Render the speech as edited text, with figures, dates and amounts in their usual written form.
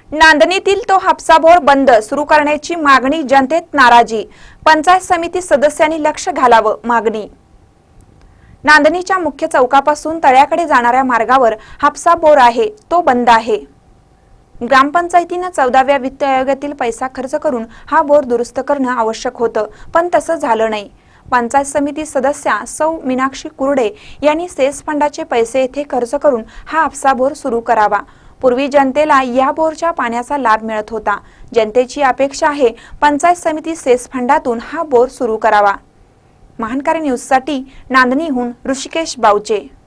नांदणीतील तो हापसा बोर बंद सुरू करण्याची मागणी, जनतेत नाराजी, पंचायत समिती सदस्यांनी लक्ष घालावं मागणी। नांदणीच्या मुख्य चौकापासून तळ्याकडे जाणाऱ्या मार्गावर हापसा बोर आहे, तो बंद आहे। ग्रामपंचायतीने 14व्या वित्त आयोगातील पैसा खर्च करून हा बोर दुरुस्त करणं आवश्यक होतं, पण तसं झालं नाही। पंचायत समिती सदस्या सौ मीनाक्षी कुर्डे यांनी सेस फंडाचे पैसे येथे खर्च करून हा हापसा बोर सुरू करावा। पूर्वी जनतेला या बोरच्या पाण्याचा लाभ मिळत होता। जनतेची अपेक्षा आहे पंचायत समिती सेस फंडातून हा बोर सुरू करावा। महानकारी न्यूजसाठी नांदणीहून ऋषिकेश बावचे।